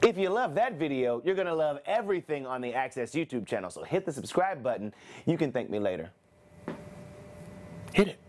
If you love that video, you're going to love everything on the Access YouTube channel, so hit the subscribe button. You can thank me later. Hit it.